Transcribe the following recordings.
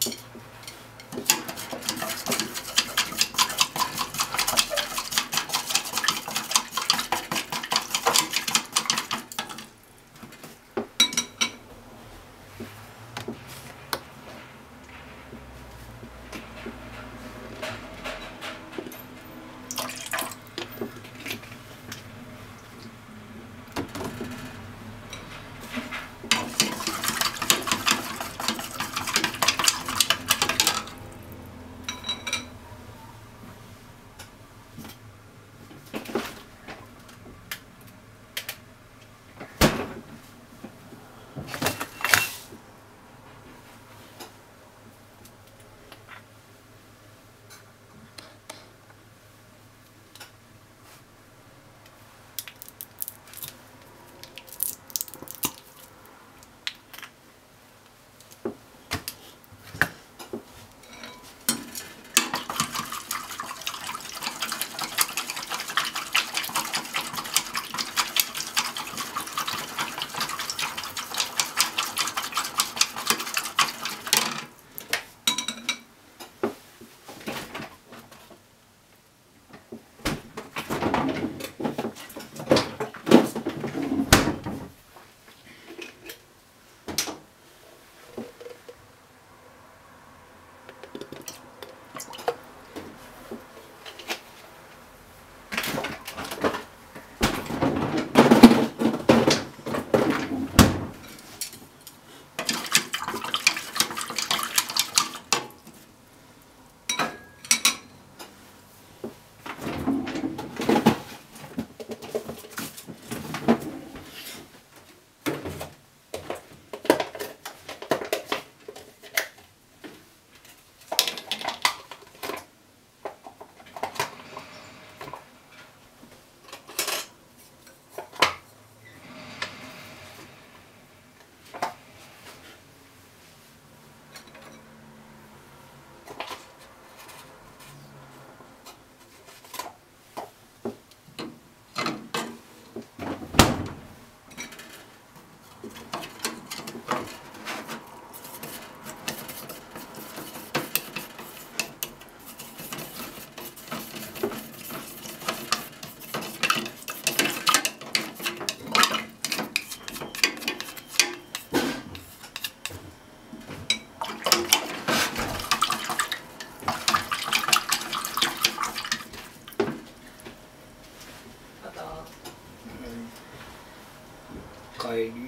帰り。 帰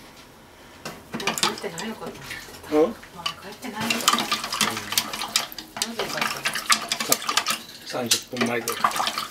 ってないのかな。 うん？ まあ帰ってないのかな。何時に帰ったの？ 30分前ぐらい。